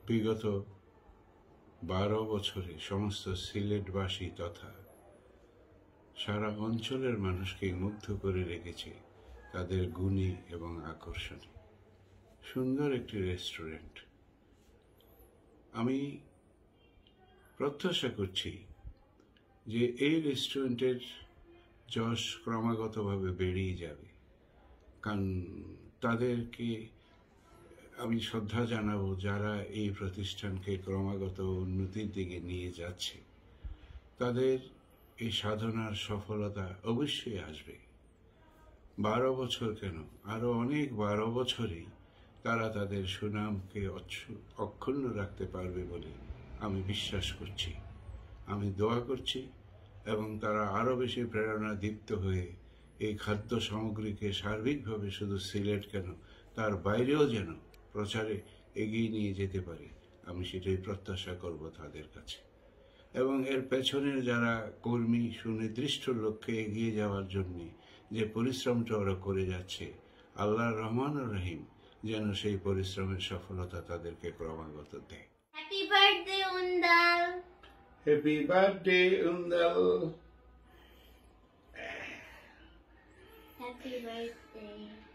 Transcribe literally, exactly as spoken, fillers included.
বিগত বারো বছরে সমস্ত সিলেটবাসী তথা সারা অঞ্চলের মানুষকে মুগ্ধ করে রেখেছে তাদের গুণী এবং আকর্ষণী সুন্দর একটি রেস্টুরেন্ট। আমি প্রত্যাশা করছি যে এই রেস্টুরেন্টের যশ ক্রমাগতভাবে বেড়েই যাবে, কারণ তাদেরকে আমি শ্রদ্ধা জানাবো যারা এই প্রতিষ্ঠানকে ক্রমাগত উন্নতির দিকে নিয়ে যাচ্ছে। তাদের এই সাধনার সফলতা অবশ্যই আসবে। বারো বছর কেন, আরো অনেক বারো বছরেই তারা তাদের সুনামকে অক্ষুণ্ণ রাখতে পারবে বলে আমি বিশ্বাস করছি। আমি দোয়া করছি এবং তারা আরো বেশি প্রেরণা দীপ্ত হয়ে এই খাদ্য সামগ্রীকে সার্বিকভাবে শুধু সিলেট কেন তার বাইরেও যেন প্রচারে এগিয়ে নিয়ে যেতে পারে, আমি সেটাই প্রত্যাশা করব তাদের কাছে। এবং এর পেছনের যারা কর্মী সুনির্দিষ্ট লক্ষ্যে এগিয়ে যাওয়ার জন্য যে পরিশ্রমটা ওরা করে যাচ্ছে, আল্লাহর রহমান রহিম যেন সেই পরিশ্রমের সফলতা তাদেরকে ক্রমাগত দেয়। হ্যাপি বার্থডে উন্দাল। হ্যাপি বার্থডে উন্দাল। Happy birthday.